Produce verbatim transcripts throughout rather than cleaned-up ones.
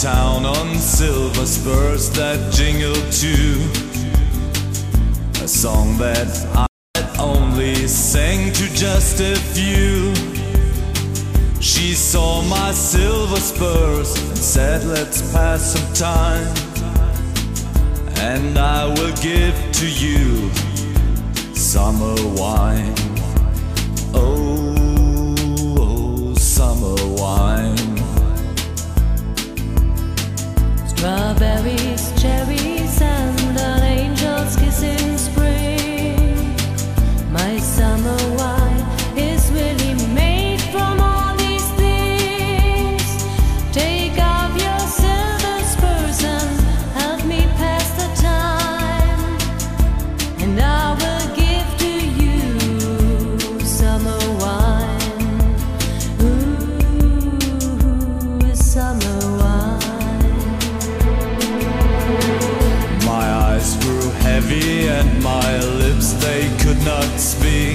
town on silver spurs that jingled too. A song that I only sang to just a few. She saw my silver spurs and said, let's pass some time, and I will give to you summer wine. Oh, oh, summer wine. Strawberries, cherries, and an angel's kiss in spring. My summer wine is really made from all these things. Take off your silver spurs and help me pass the time, and I will give to you summer wine. Ooh, summer wine. Heavy and my lips, they could not speak.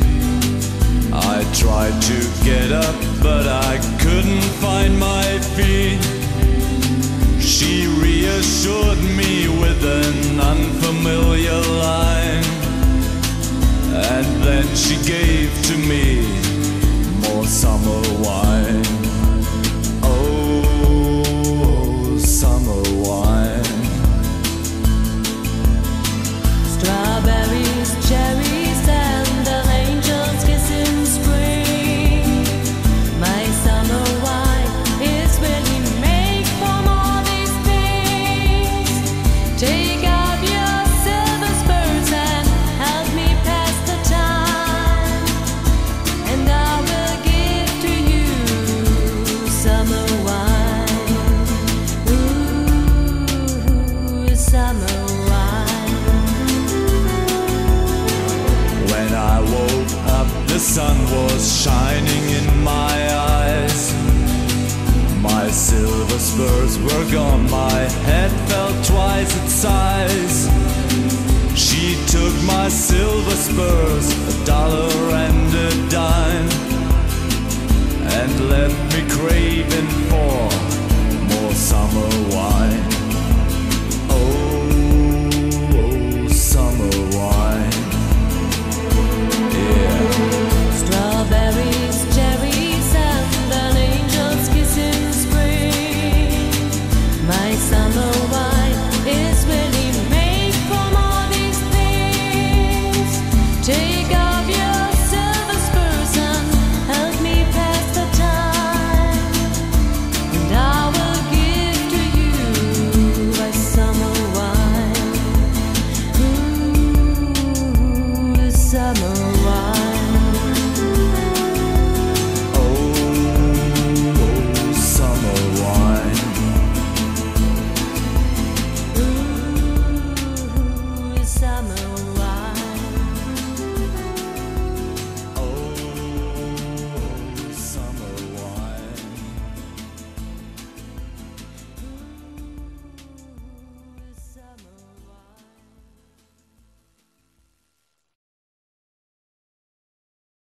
I tried to get up, but I couldn't find my feet. She reassured me with an unfamiliar line, and then she gave to me more summer wine. Oh, summer wine. Strawberries, cherries, and an angel's kiss in spring. My summer wine is really made from all these things. Take out your silver spurs and help me pass the time, and I will give to you summer wine. Ooh, summer wine. When I woke up, the sun was shining in my eyes. My silver spurs were gone, my head felt twice its size. She took my silver spurs